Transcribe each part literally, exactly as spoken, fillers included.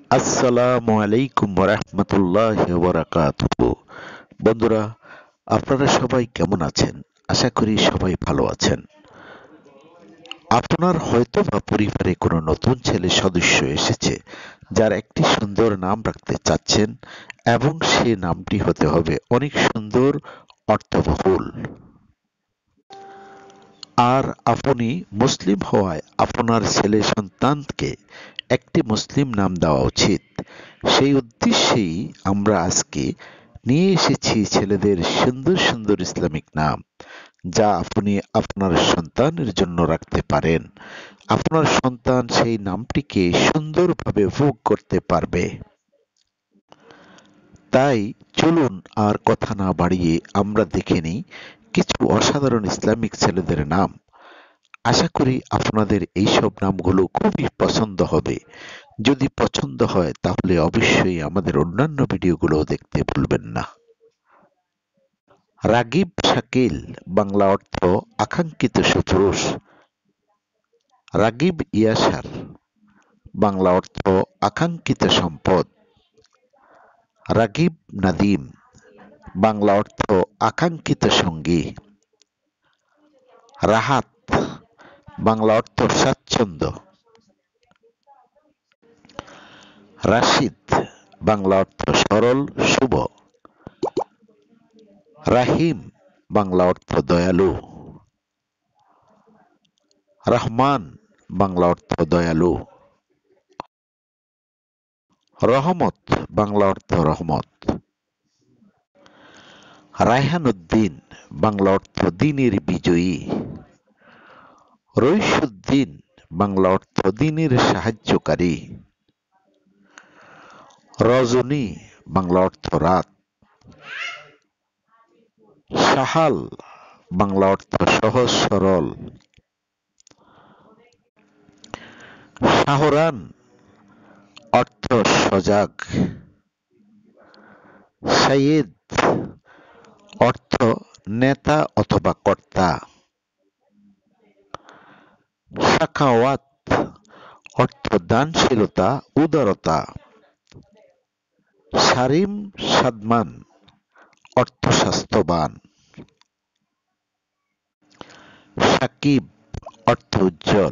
আসসালামু আলাইকুম ওয়ারাহমাতুল্লাহি ওয়া বারাকাতুহু। বন্ধুরা, আপনারা সবাই কেমন আছেন? আশা করি সবাই ভালো আছেন। আপনার হয়তো বা পরিবারে কোনো নতুন ছেলে সদস্য এসেছে যার একটি সুন্দর নাম রাখতে চাচ্ছেন এবং সেই নামটি হতে হবে অনেক সুন্দর, অর্থবহুল। আর আপনি মুসলিম হওয়ায় আপনার ছেলে সন্তানকে একটি মুসলিম নাম দেওয়া উচিত। সেই উদ্দেশ্যেই আমরা আজকে নিয়ে এসেছি ছেলেদের সুন্দর সুন্দর ইসলামিক নাম, যা আপনি আপনার সন্তানের জন্য রাখতে পারেন। আপনার সন্তান সেই নামটিকে সুন্দরভাবে ভোগ করতে পারবে। তাই চলুন আর কথা না বাড়িয়ে আমরা দেখে নিই কিছু অসাধারণ ইসলামিক ছেলেদের নাম। আশা করি আপনাদের এইসব নামগুলো খুবই পছন্দ হবে। যদি পছন্দ হয় তাহলে অবশ্যই আমাদের অন্যান্য ভিডিওগুলো দেখতে ভুলবেন না। রাগিব শাকিল, বাংলা অর্থ আকাঙ্ক্ষিত সুপুরুষ। রাগিব ইয়াসার, বাংলা অর্থ আকাঙ্ক্ষিত সম্পদ। রাগিব নাদিম, বাংলা অর্থ আকাঙ্ক্ষিত সঙ্গী। রাহাত, বাংলা অর্থ স্বাচ্ছন্দ্য। রাশিদ, বাংলা অর্থ সরল, শুভ। রাহিম, বাংলা অর্থ দয়ালু। রহমান, বাংলা অর্থ দয়ালু। রহমত, বাংলা অর্থ রহমত। রায়হান উদ্দিন, বাংলা অর্থ দিনের বিজয়ী। রইসুদ্দিন, বাংলা অর্থ দিনের সাহায্যকারী। রজনী, বাংলা অর্থ রাত। সাহাল, বাংলা অর্থ সহজ সরল। শাহরান, অর্থ সজাগ। সাইয়েদ, অর্থ নেতা অথবা কর্তা। সাখাওয়াত, অর্থ দানশীলতা, উদারতা। সারিম সাদমান, অর্থ স্বাস্থ্যবান। সাকিব, অর্থ উজ্জ্বল।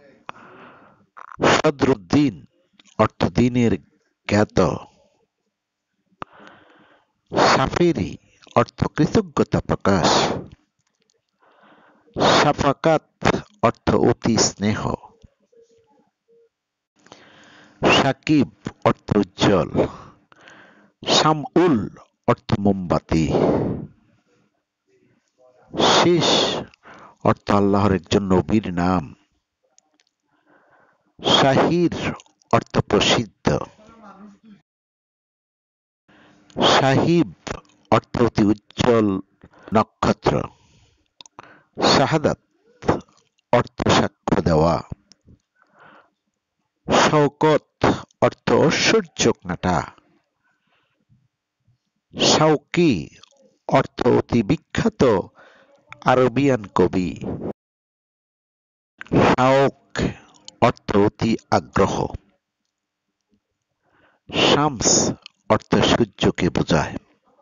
সদরুদ্দিন, অর্থ দিনের জ্ঞাত। সাফেরি, অর্থ কৃতজ্ঞতা প্রকাশ। সাফাকাত, অর্থ অতি স্নেহ। সাকিব, অর্থ উজ্জ্বল। শামউল, অর্থ মোমবাতি। শেষ, অর্থ আল্লাহর একজন নবীর নাম। শাহির, অর্থ প্রসিদ্ধ। সাহিব, অর্থ অতি উজ্জ্বল নক্ষত্র। শাহাদাত, অর্থ সাক্ষ্য দেওয়া। শওকত, অর্থ ঐশ্বর্যক নাটা। শাওকি, অর্থ অতি বিখ্যাত আরবিয়ান কবি। শাওক, অর্থ অতি আগ্রহ। শামস, অর্থ সূর্যকে বোঝায়।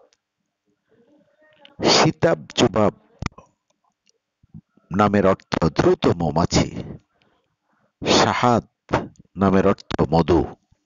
সিতাব জুবাব নামের অর্থ দ্রুত মৌমাছি। শাহাদ নামের অর্থ মধু।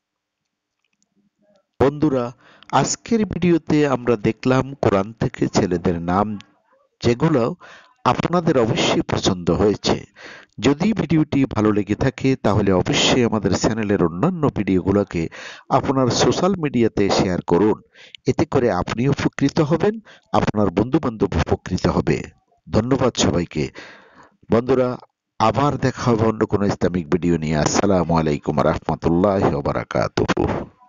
বন্ধুরা, আজকের ভিডিওতে আমরা দেখলাম কোরআন থেকে ছেলেদের নাম, যেগুলো আপনাদের অবশ্যই পছন্দ হয়েছে। যদি ভিডিওটি ভালো লেগে থাকে তাহলে অবশ্যই আমাদের চ্যানেলের অন্যান্য ভিডিওগুলোকে আপনার সোশ্যাল মিডিয়াতে শেয়ার করুন। এতে করে আপনিও উপকৃত হবেন, আপনার বন্ধু বান্ধব উপকৃত হবে। ধন্যবাদ সবাইকে। বন্ধুরা, আবার দেখা হবে অন্য কোনো ইসলামিক ভিডিও নিয়ে। আসসালামু আলাইকুম রহমতুল্লাহ বারাকাতুহু।